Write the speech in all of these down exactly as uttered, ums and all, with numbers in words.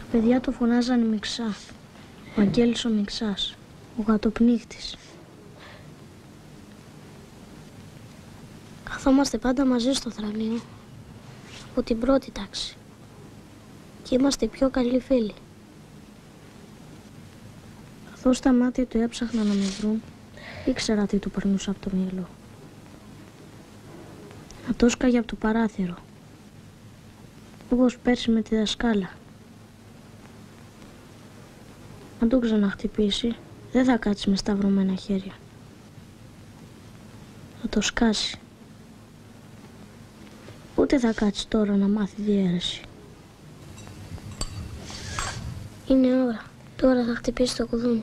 παιδιά το φωνάζανε Μιξά. Ο Αγγέλης ο Μιξάς, ο γατοπνίχτης. Καθόμαστε πάντα μαζί στο θρανείο, από την πρώτη τάξη. Και είμαστε οι πιο καλοί φίλοι. Καθώς τα μάτια του έψαχναν να με βρουν, ήξερα τι του περνούσα από το μυαλό. Να το σκάγε από το παράθυρο, όπως πέρσι με τη δασκάλα. Αν τον ξαναχτυπήσει, δεν θα κάτσει με σταυρωμένα χέρια. Θα το σκάσει. Ούτε θα κάτσει τώρα να μάθει διαίρεση. Είναι ώρα. Τώρα θα χτυπήσει το κουδούνι.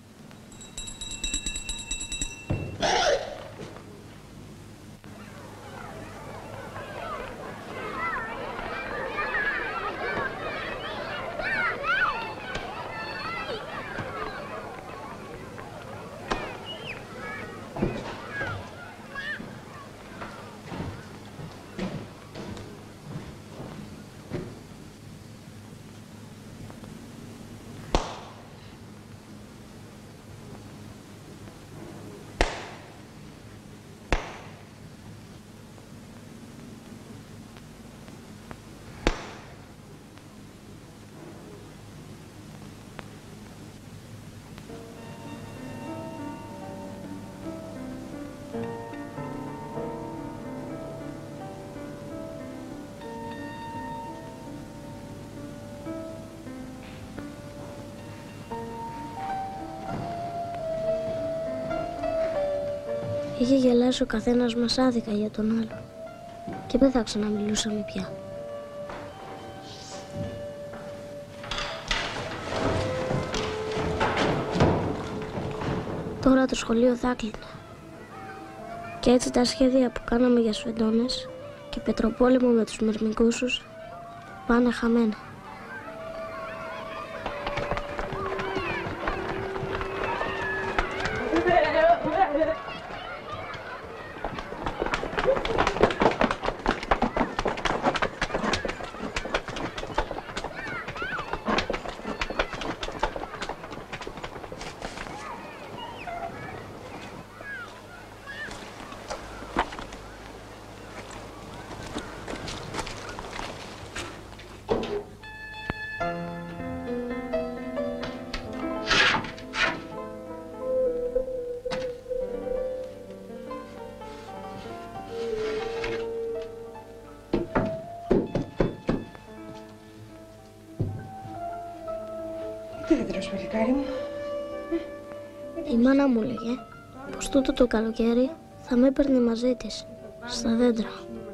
Είχε γελάσει ο καθένας μας άδικα για τον άλλο και δεν θα ξαναμιλούσαμε πια. Τώρα το σχολείο θα κλείνε. Και έτσι τα σχέδια που κάναμε για σφεντώνες και πετροπόλεμο με τους μερμικούσους πάνε χαμένα. Τι δεν τρως, παλικάρι μου. Η μάνα μου λέγε πως τούτο το καλοκαίρι θα με έπαιρνε μαζί της, στα δέντρα.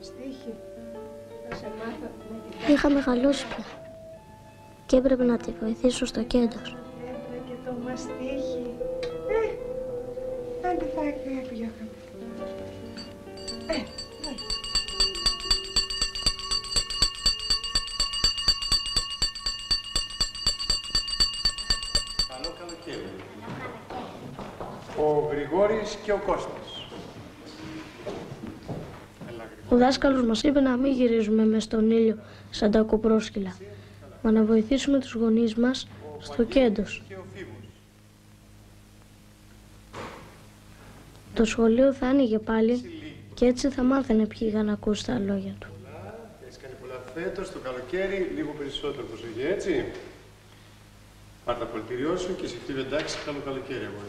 Είχα μεγαλώσει πια και έπρεπε να τη βοηθήσω στο κέντος. Έπρεπε και το μαστίχι. Ε, άντε θα έπιοχαμε. Ε, Καλό καλοκαίρι. Ο Γρηγόρης και ο Κώστας. Ο δάσκαλος μας είπε να μην γυρίζουμε μες στον ήλιο σαν τα κοπρόσκυλα, μα να βοηθήσουμε τους γονείς μας στο κέντος. Το σχολείο θα άνοιγε πάλι και έτσι θα μάθαινε ποιοι είχαν ακούσει τα λόγια του. Έχεις κάνει πολλά φέτος, το καλοκαίρι, λίγο περισσότερο προσοχή, έτσι. Πάρ' τα πολιτήριό σου και σε εντάξει, καλό καλοκαίρι, αγόρι.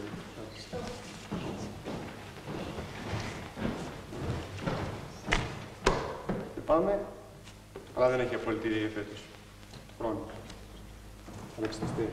Πάμε, αλλά δεν έχει απολυτήρια για φέτος. Χρόνο. Θα εξεταστεί.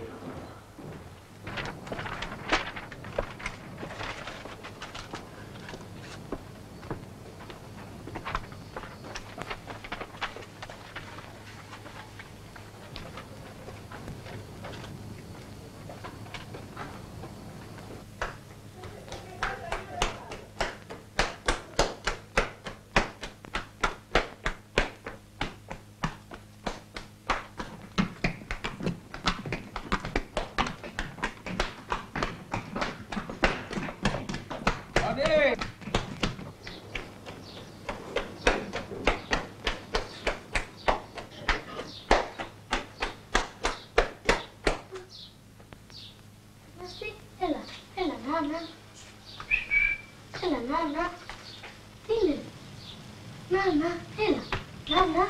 Νάνα. Έλα, Νάνα. Τι είναι? Νάνα, έλα. Νάνα.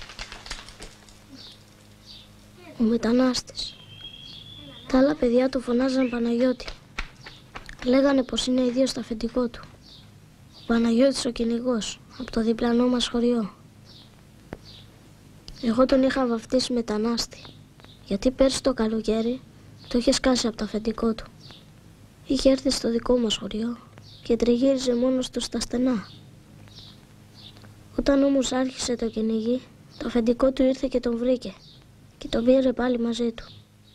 Ο μετανάστης. Τα άλλα παιδιά του φωνάζαν Παναγιώτη. Λέγανε πως είναι οι δύο στο αφεντικό του. Ο Παναγιώτης ο κυνηγός, από το διπλανό μας χωριό. Εγώ τον είχα βαφτίσει μετανάστη, γιατί πέρσι το καλοκαίρι το είχε σκάσει από το αφεντικό του. Είχε έρθει στο δικό μας χωριό και τριγύριζε μόνος του στα στενά. Όταν όμως άρχισε το κυνηγή, το αφεντικό του ήρθε και τον βρήκε και τον πήρε πάλι μαζί του.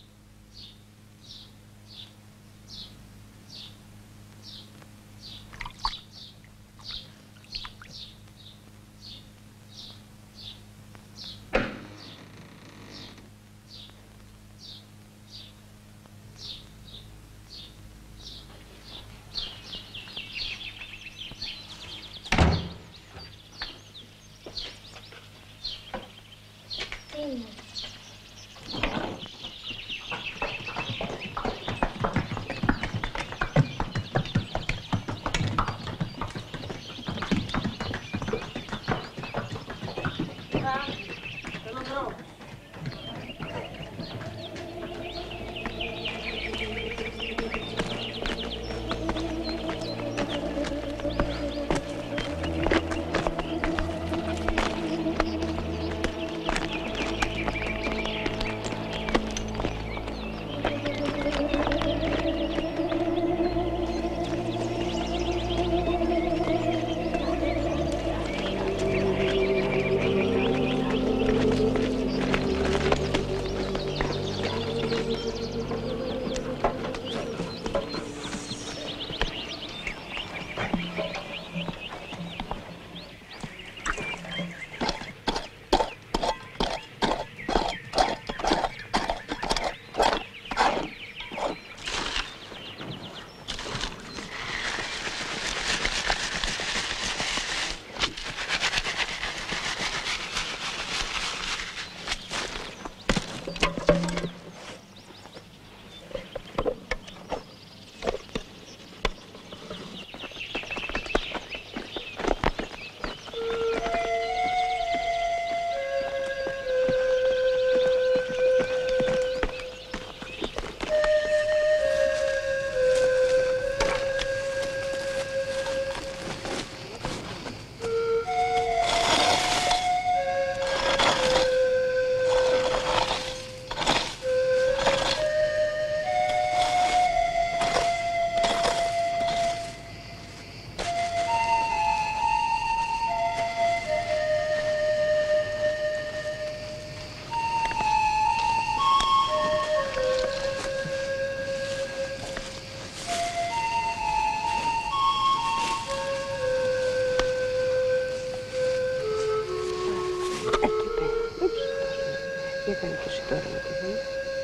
Έκανε και εσύ τώρα με τη ζωή.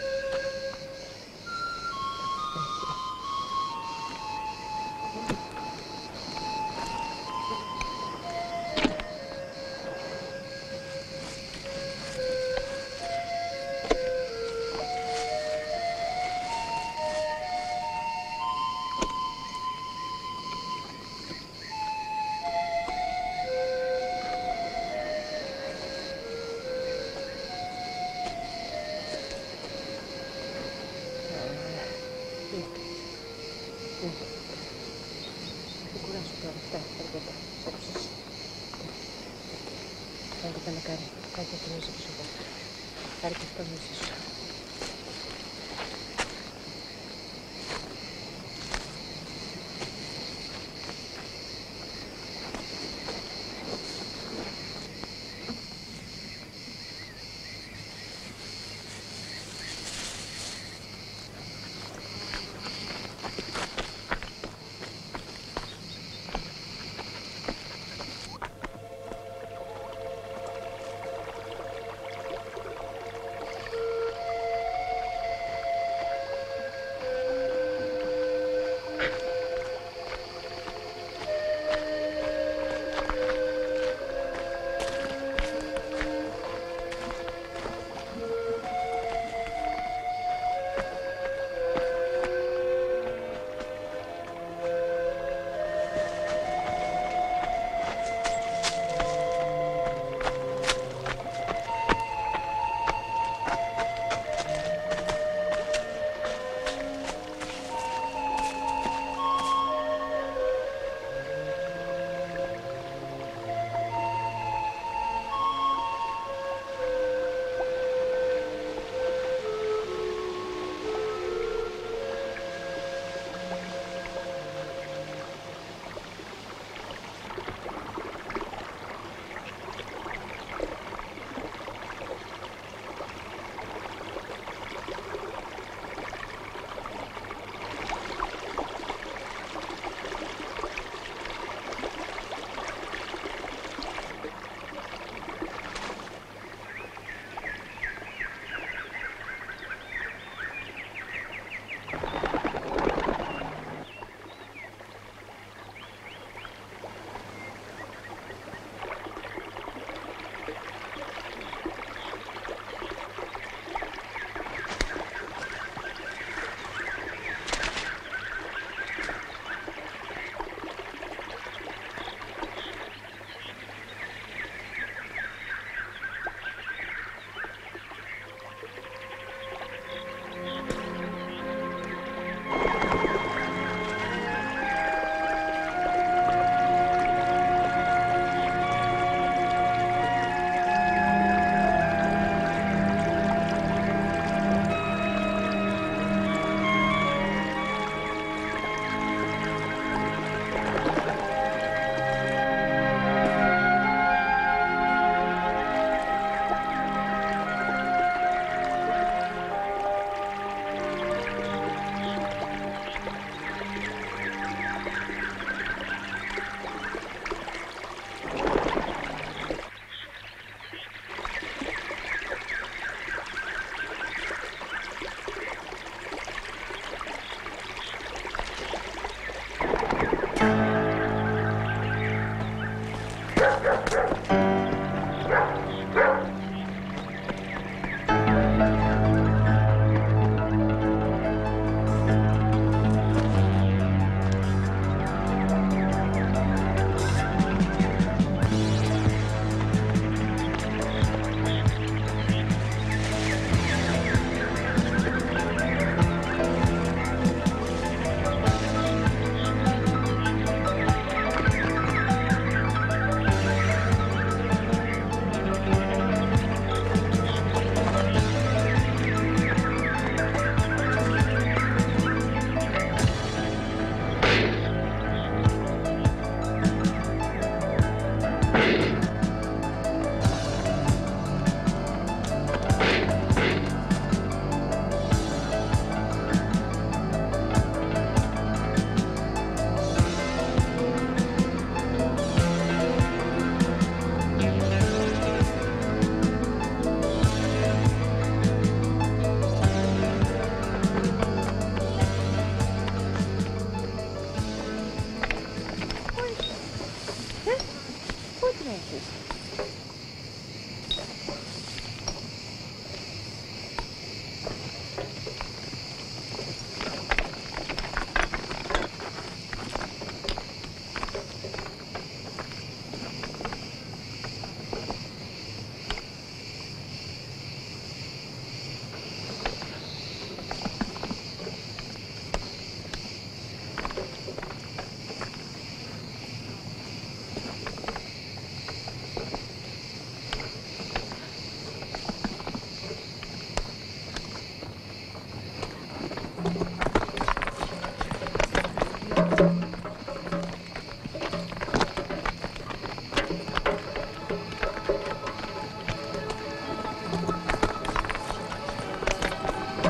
Δεν κουράσου τώρα, αυτά, αρκετά, σώψες. Αν το να κάνει, κάτι θα θυμίζει πίσω από αυτό. Πάρε και αυτό μέσα σου.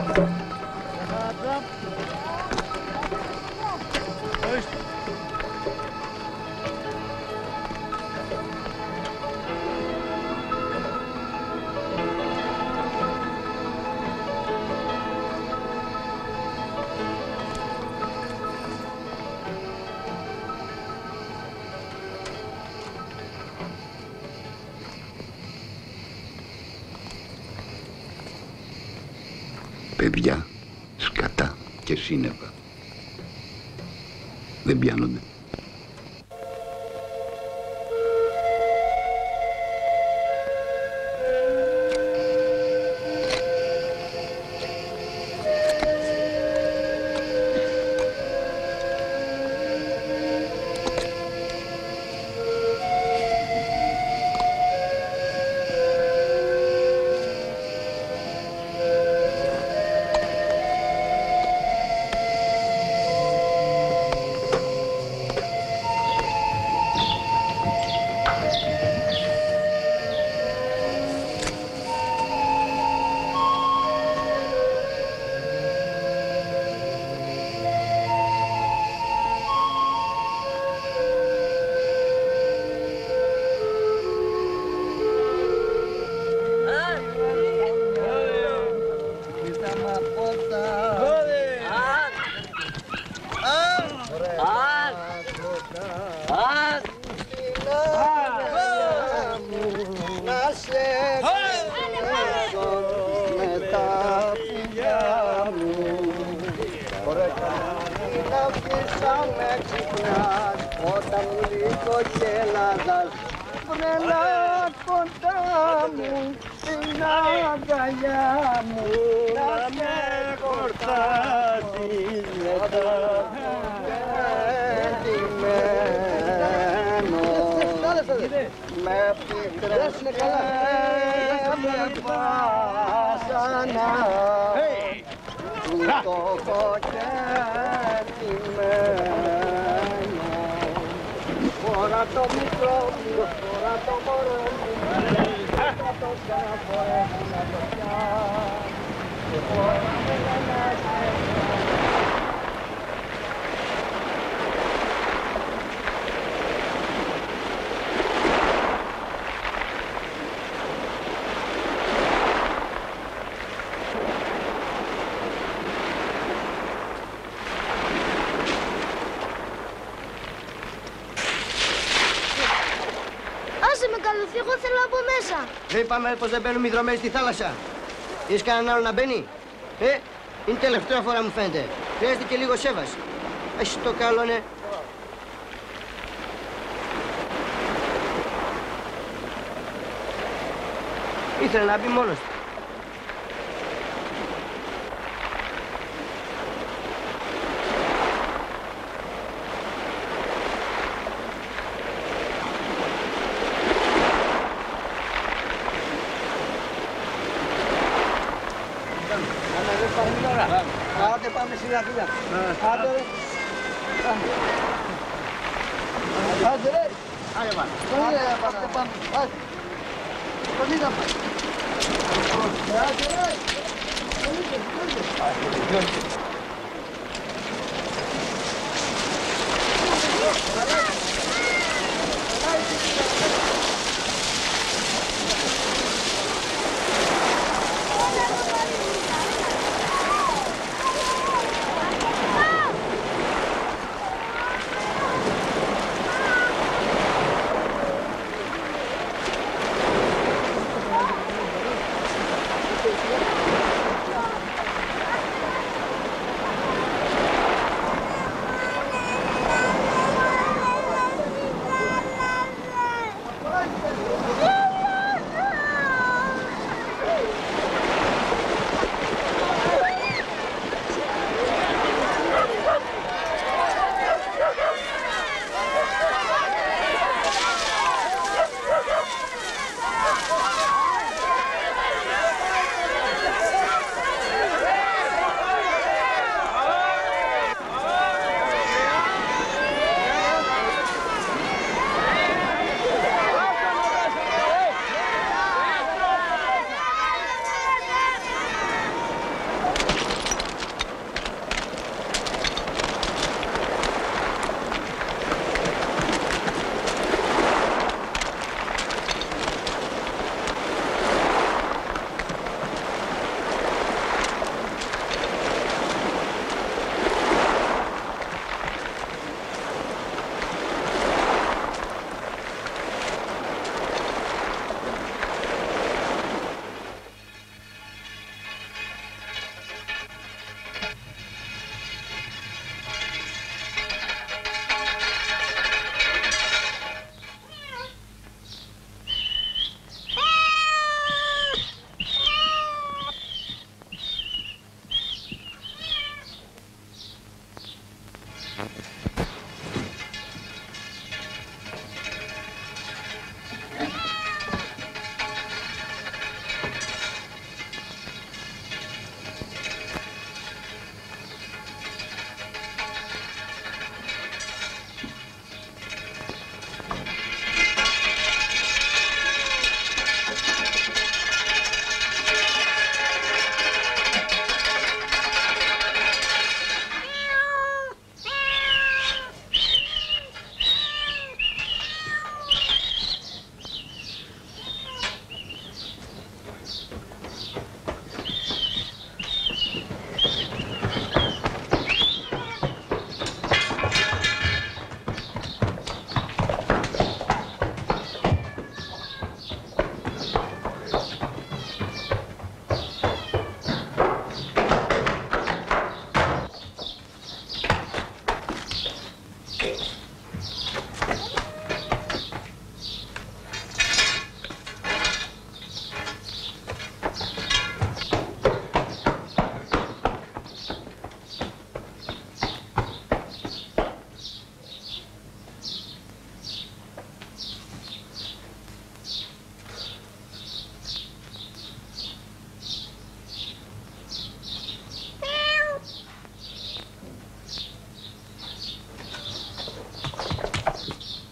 Παιδιά, σκατά και σύννεφα δεν πιάνονται. Εγώ θέλω από μέσα. Δεν είπαμε πως δεν μπαίνουν υδρομένοι στη θάλασσα. Είσαι κανέναν άλλο να μπαίνει. Ε, είναι τελευταία φορά μου φαίνεται. Χρειάζεται και λίγο σέβας. Έχει το καλό, ναι. Ήθελε να μπει μόνος του. Άντε πάμε σιγά σιγά. Άντε ρε. Άντε ρε. Άντε πάμε. Άντε πάμε. Άντε. Κονίτα πάμε. Άντε ρε.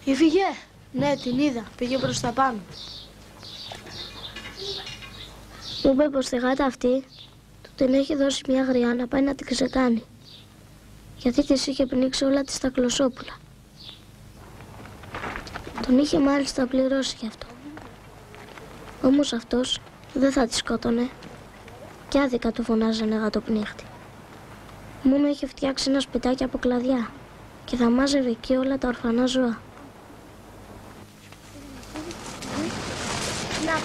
Έφυγε. Ναι, την είδα. Πήγε προς τα πάνω. Μου είπε πως τη γάτα αυτή του την έχει δώσει μια γριά να πάει να την ξεκάνει. Γιατί της είχε πνίξει όλα της τα κλωσόπουλα. Τον είχε μάλιστα πληρώσει γι' αυτό. Όμως αυτός δεν θα τη σκότωνε και άδικα του φωνάζανε γατοπνίχτη. Μόνο είχε φτιάξει ένα σπιτάκι από κλαδιά και θα μάζευε εκεί όλα τα ορφανά ζώα. Να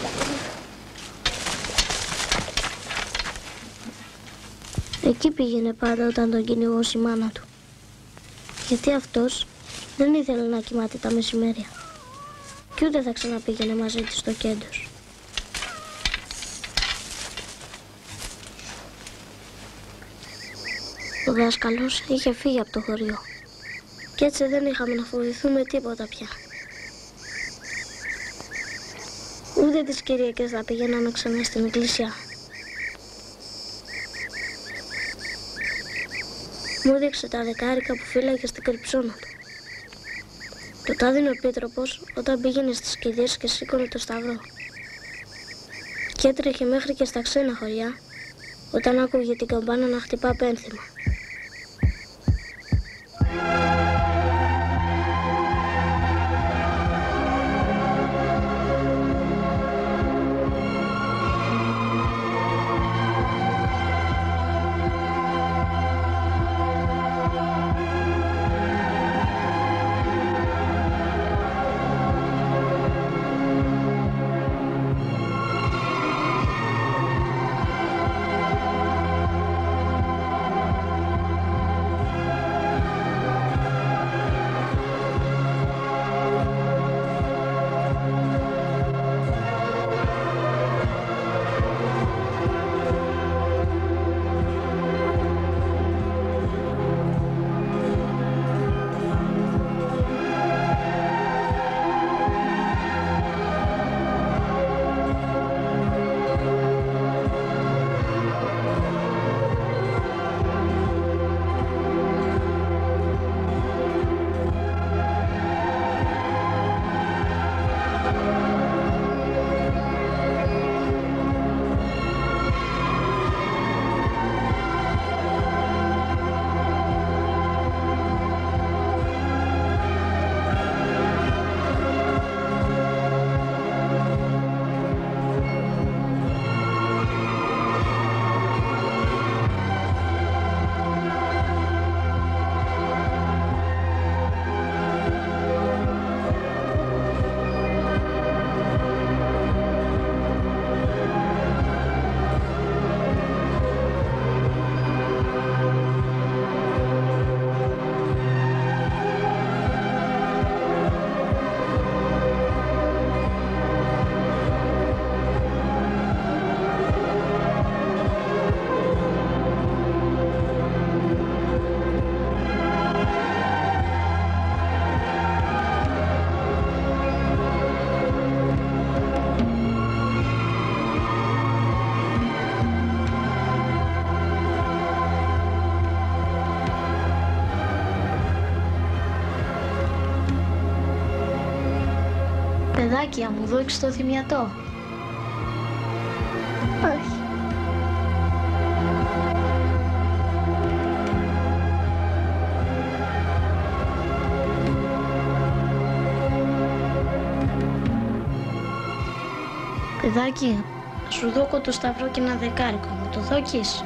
εκεί πήγαινε πάντα όταν τον κυνηγούσε η μάνα του. Γιατί αυτός δεν ήθελε να κοιμάται τα μεσημέρια. Κι ούτε θα ξαναπήγαινε μαζί της στο κέντος. Ο δάσκαλος είχε φύγει από το χωριό. Κι έτσι δεν είχαμε να φοβηθούμε τίποτα πια. Ούτε τις Κυριακές θα πηγαίναμε ξανά στην εκκλησιά. Μου έδειξε τα δεκάρικα που φύλαγε στην κρυψώνα του. Το τα δίνει ο Επίτροπος όταν πήγαινε στις κηδείες και σήκωνε το σταυρό. Και έτρεχε μέχρι και στα ξένα χωριά όταν άκουγε την καμπάνα να χτυπά πένθυμα. Παιδάκια μου, δώξεις το θυμιατό. Όχι. Παιδάκι, σου δώκω το σταυρό και ένα δεκάρικο. Μου το δώκεις?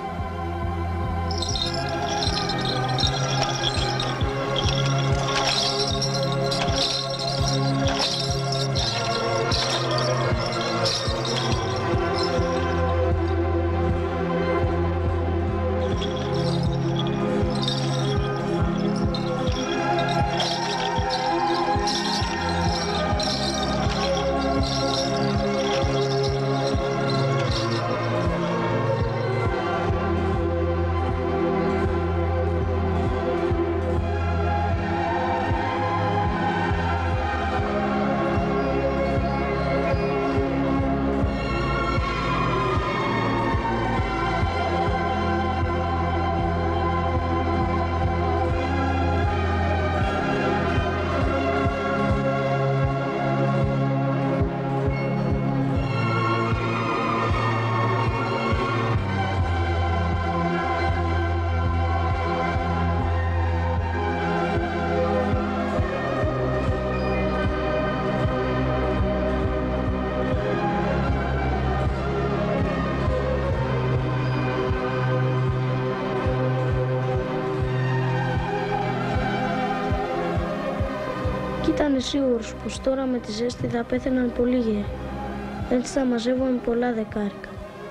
Ήταν σίγουρος πως τώρα με τη ζέστη θα πέθαιναν πολύ γέροι. Έτσι θα μαζεύουν πολλά δεκάρικα.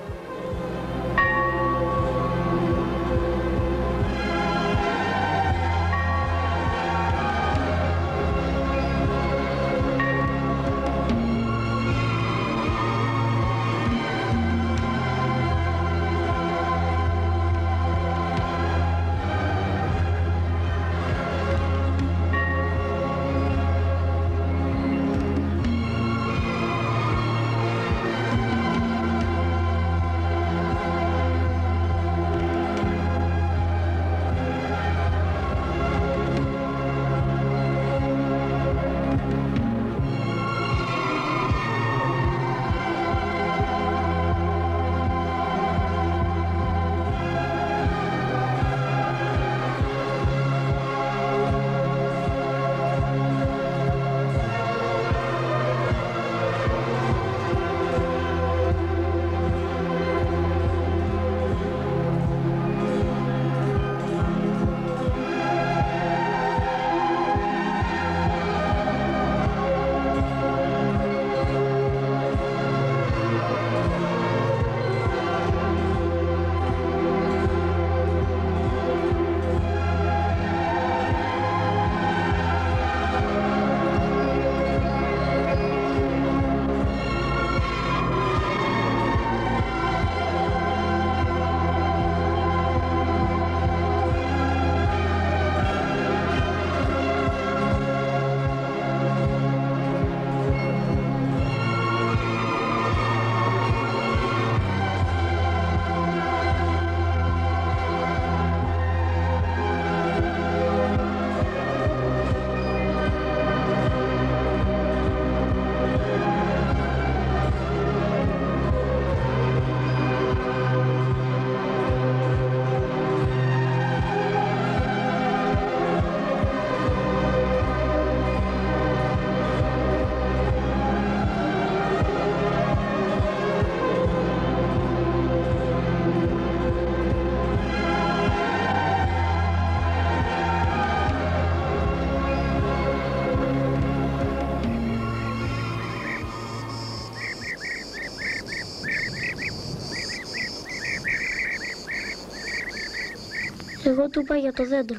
Εγώ του είπα για το δέντρο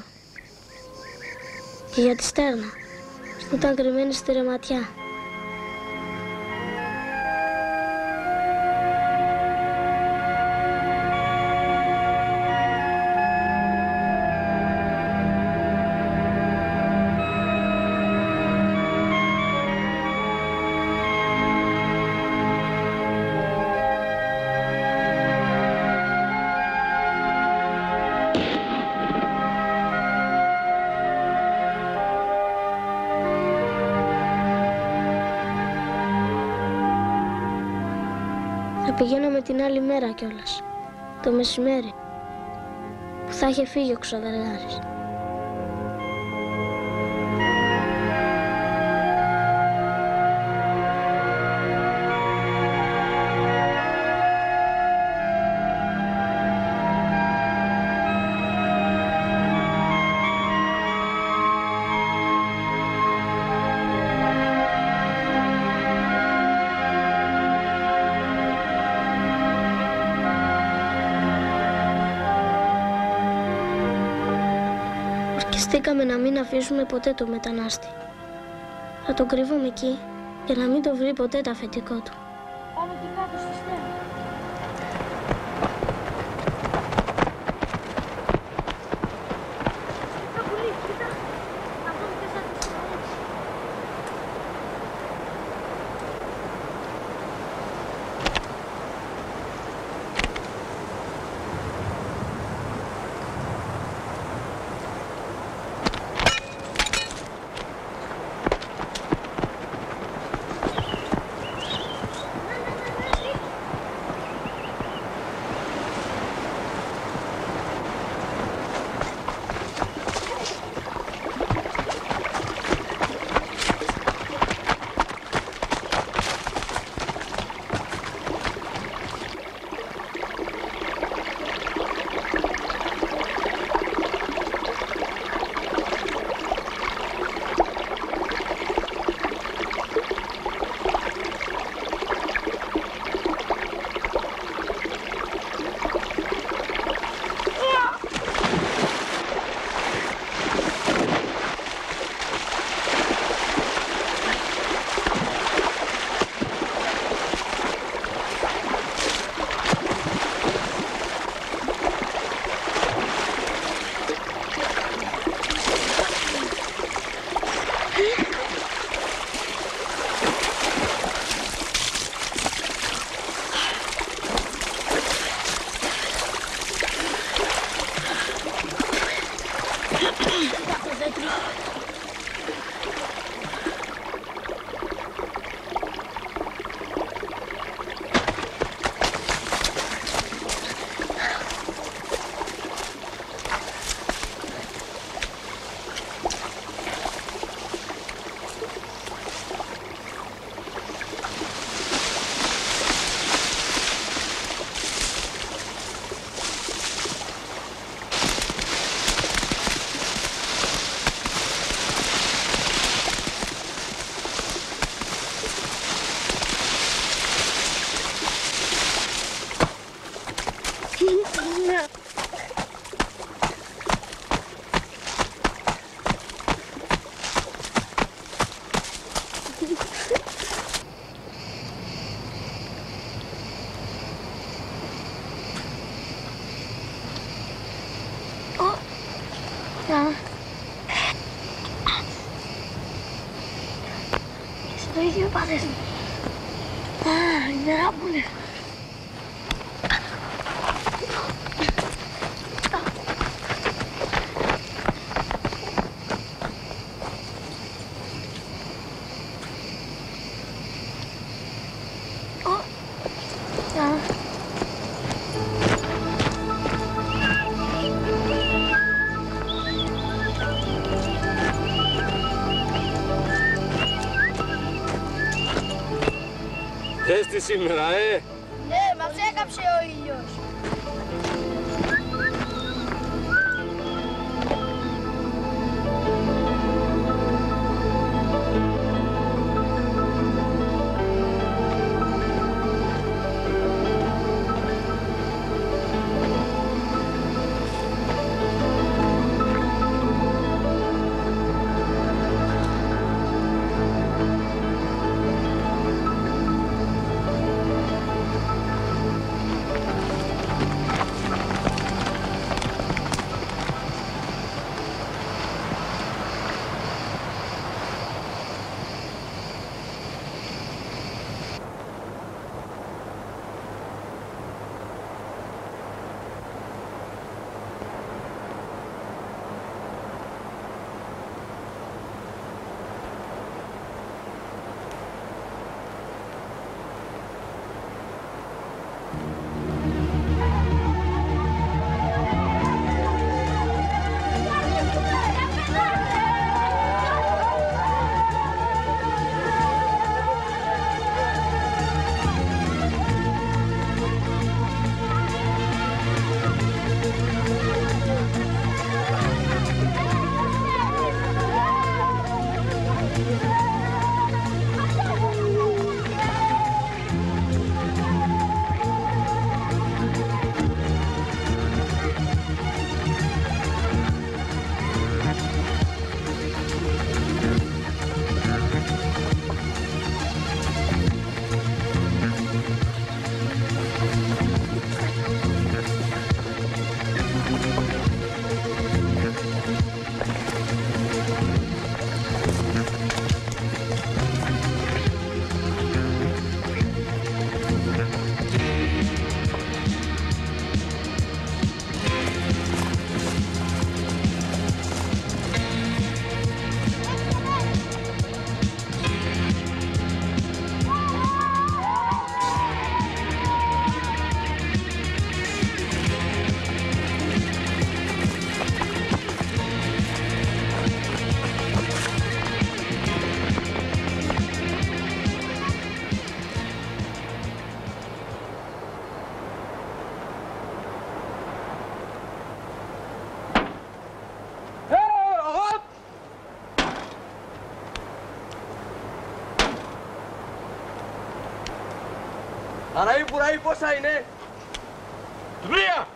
και για τη στέρνα που ήταν κρυμμένη στη ρεματιά. Πηγαίναμε την άλλη μέρα κιόλας, το μεσημέρι, που θα είχε φύγει ο ξαδελάρης. Ορκιστήκαμε να μην αφήσουμε ποτέ το μετανάστη. Θα τον κρύβουμε εκεί για να μην το βρει ποτέ το αφεντικό του. Πάμε και κάτω στη στέγη. Κοίτα πουλί, κοίτα. Αυτό είναι και σαν τη συνέντευξη. μέτρο. Εσύ το ίδιο πάθες. Α, η νερά που είναι. Ζέστη σήμερα, ε! Ναι, μας έκαψε ο ήλιος. Αραή πουραή πόσα είναι? Τρία!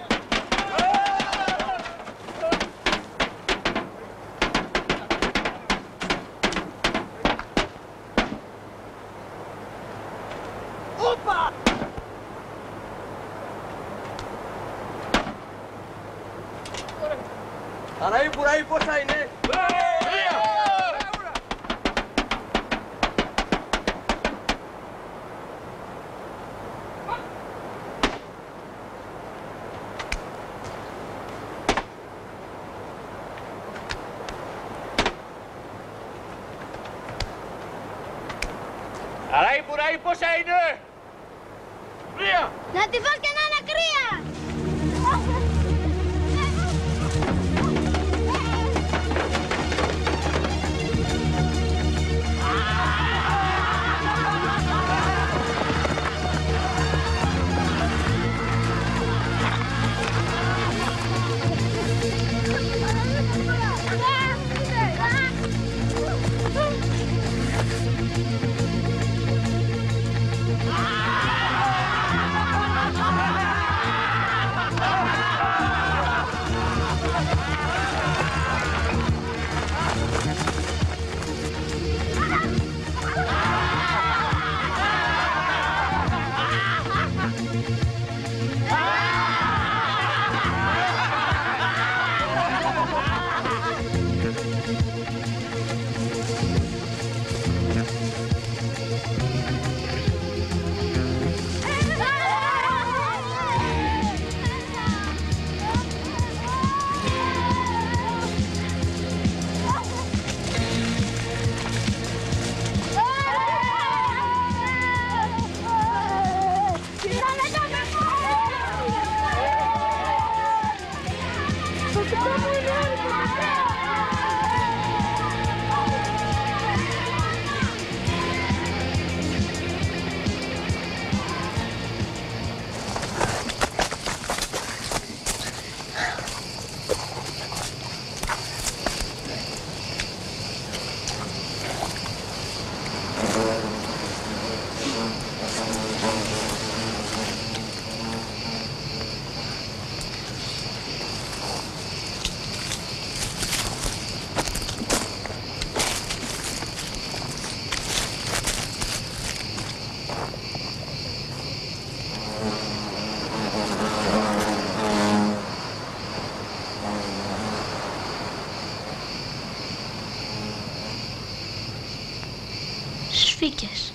Όπα! Αραή πουραή πόσα είναι? Τρία! πουραή πόσα είναι! Τρία! Να τη φας και να είναι κρύα! Σφίκες.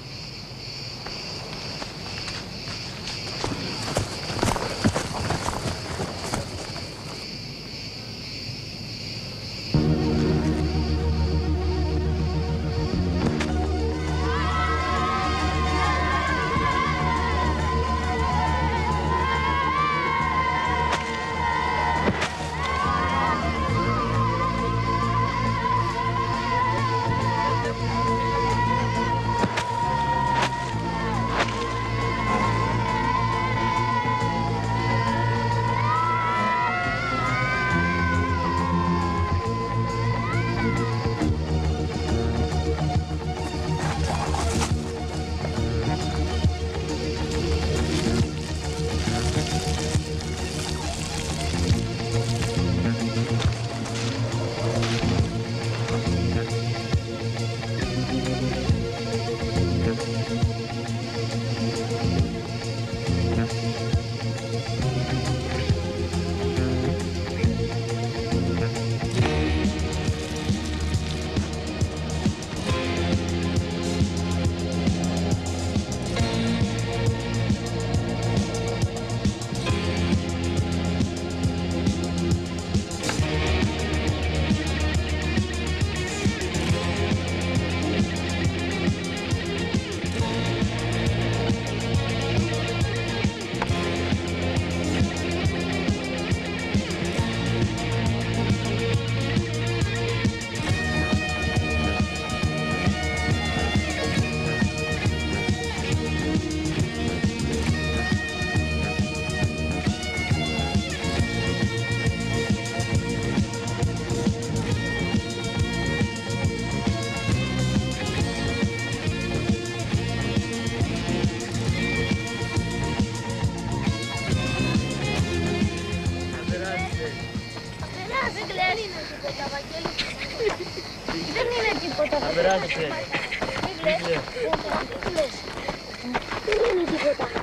Δεν είναι τίποτα. Θα περάσετε. Δεν λες. Δεν είναι τίποτα.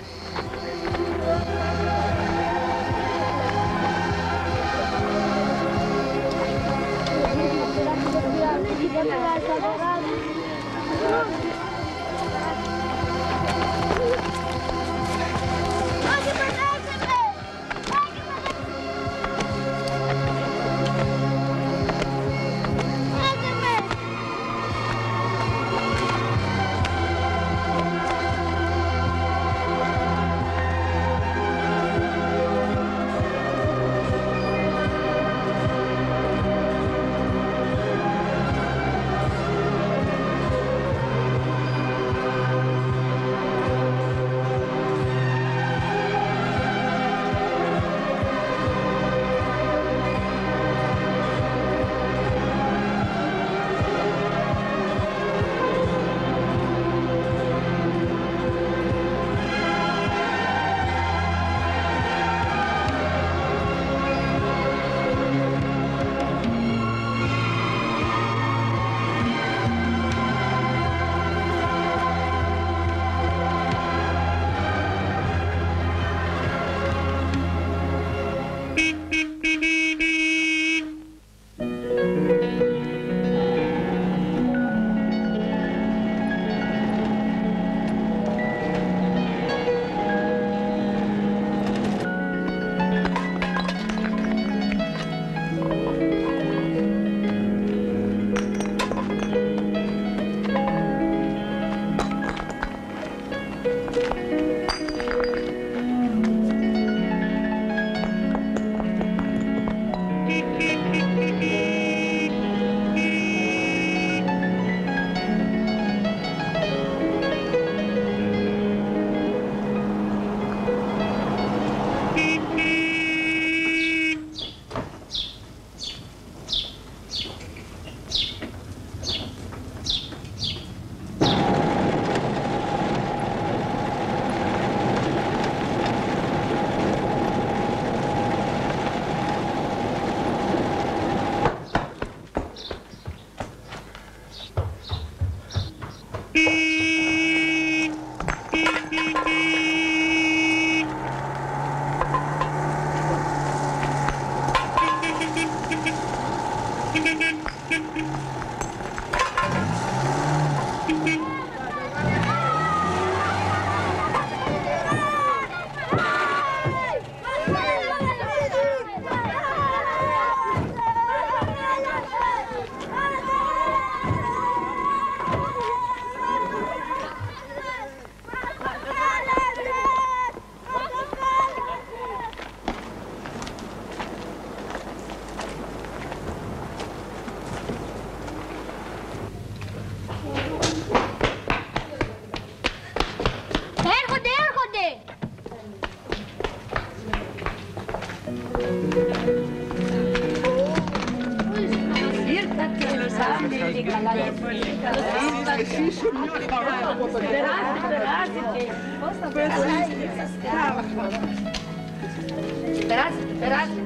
Περάστε, περάστε.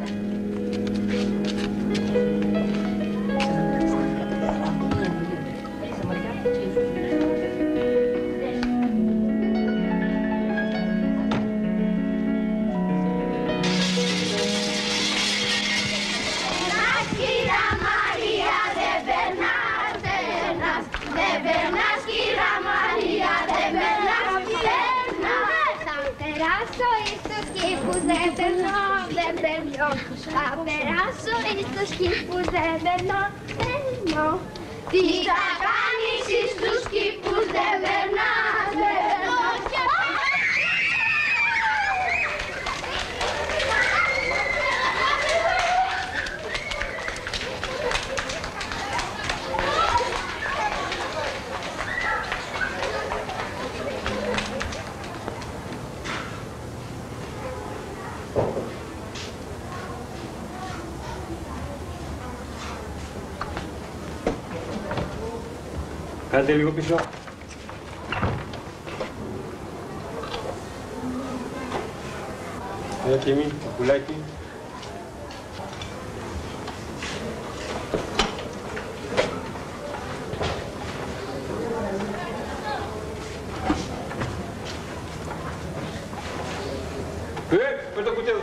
Δεν περνώ, δεν περνώ. Θα περάσω εις τους κήπους, δεν περνώ, περνώ. Τι θα κάνεις εις τους κήπους, δεν περνάς, περνώ. Κάντε λίγο πίσω. Μια κοιμή, πουλάκι. Ε, με το κουτέο.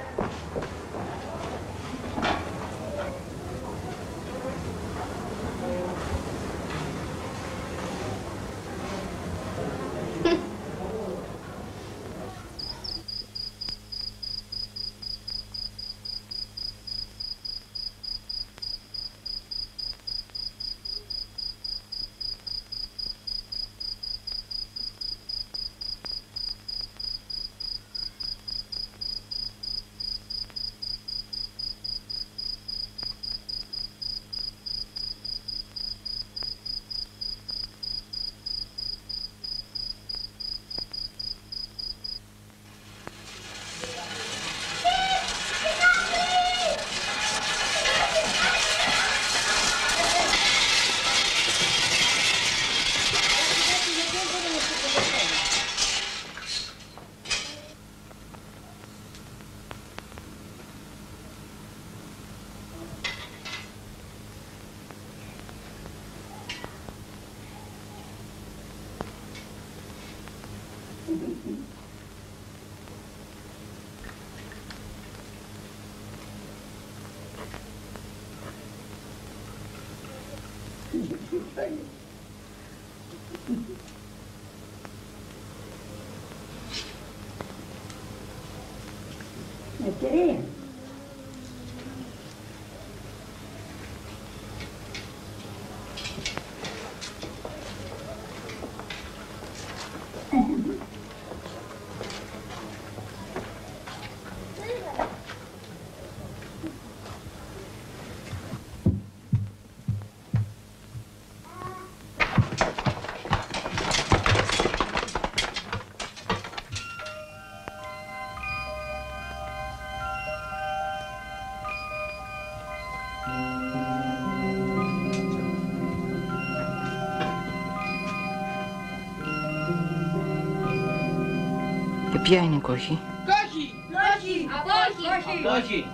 Ευκαιρία. Ποια είναι η κόχη? Κόχη! Κόχη! Απόχη! Απόχη!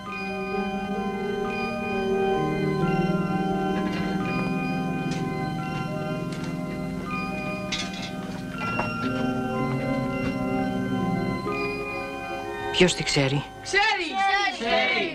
Ποιος τη ξέρει? Ξέρει! Ξέρει!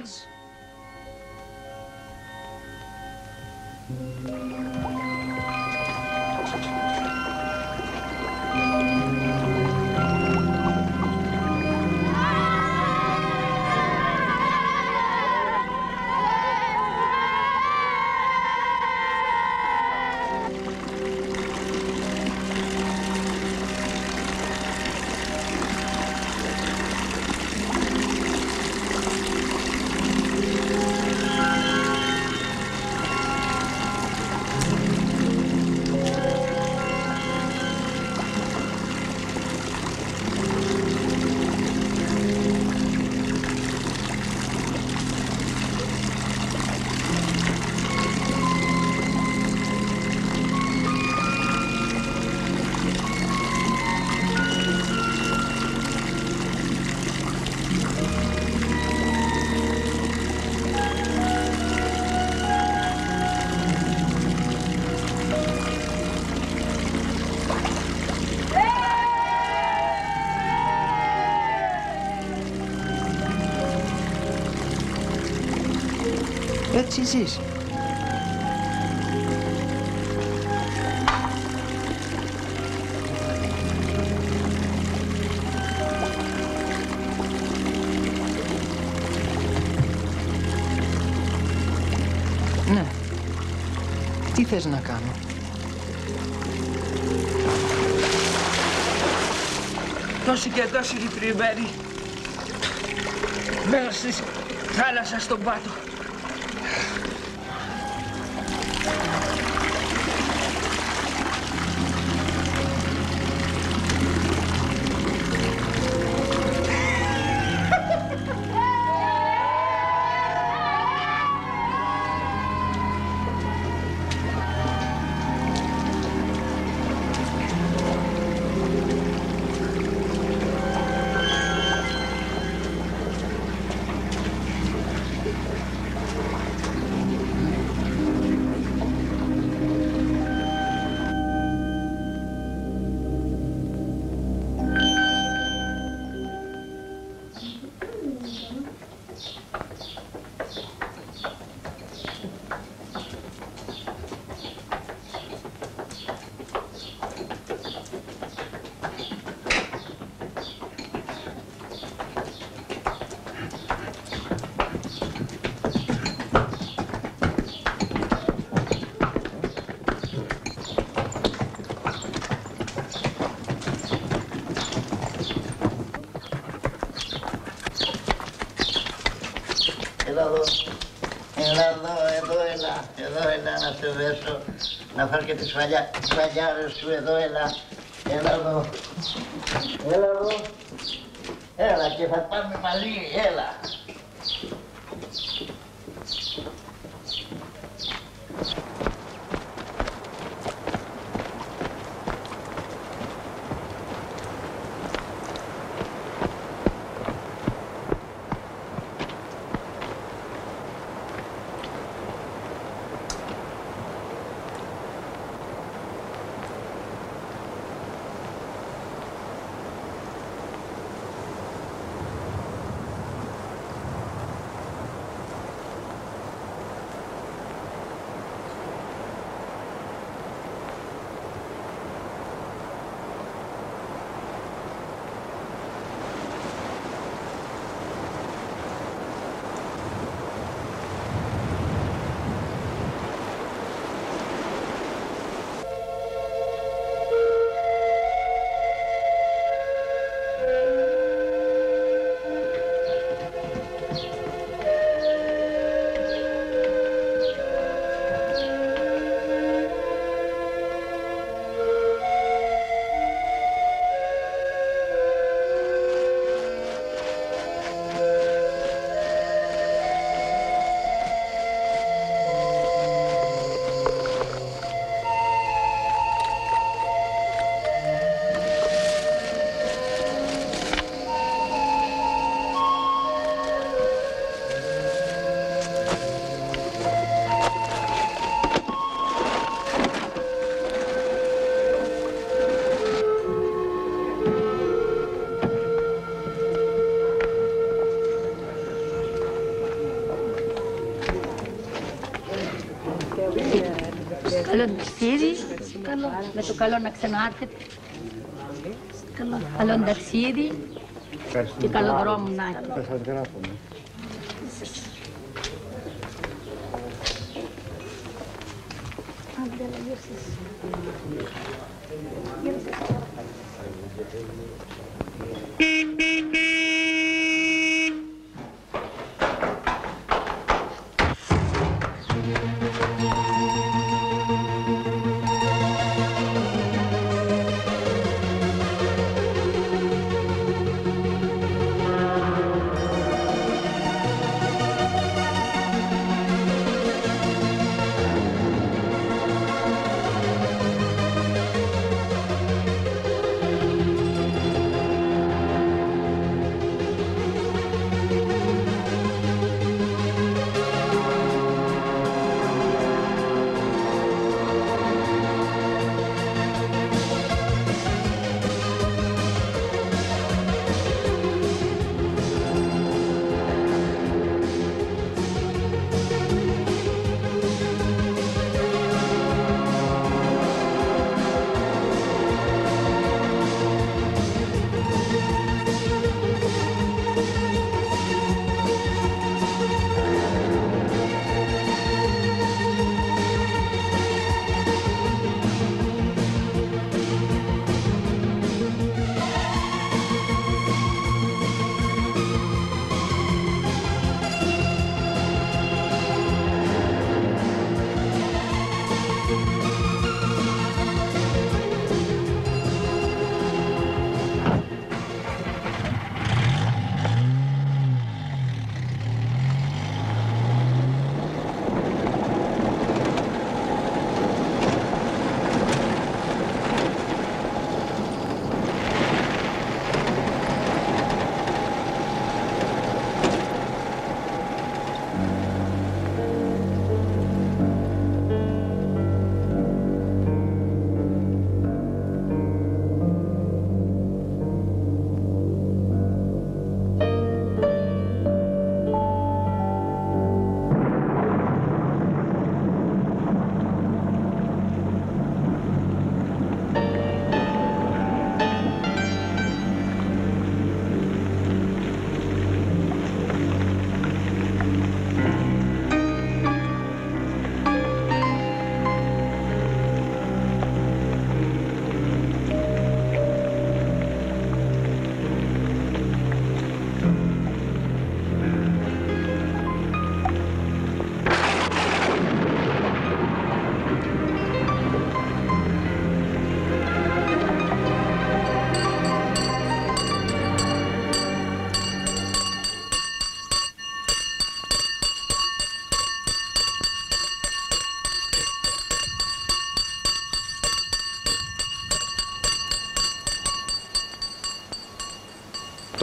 Έτσι ζεις. Ναι. Τι θες να κάνω? Τόση και τόση ρητριμένη μέσα στη θάλασσα στον πάτο. Έλα εδώ, έλα εδώ, εδώ έλα, εδώ έλα να σε δέσω, να φας και τις φαλιά, φαλιάρες σου, εδώ έλα, έλα εδώ, έλα εδώ, έλα και θα πάμε μαζί, έλα. Καλό ταξίδι, με το καλό να ξανάρθετε. Καλό, καλό ταξίδι και καλό δρόμο να έχετε. Θα σας γράφουμε.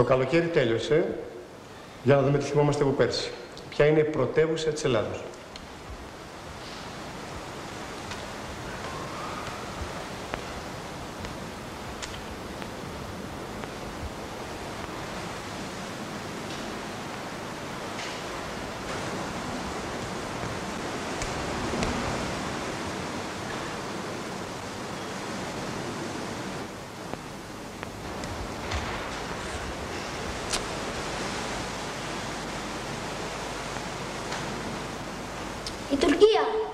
Το καλοκαίρι τέλειωσε. Για να δούμε τι θυμόμαστε από πέρσι. Ποια είναι η πρωτεύουσα της Ελλάδος? Η Τουρκία.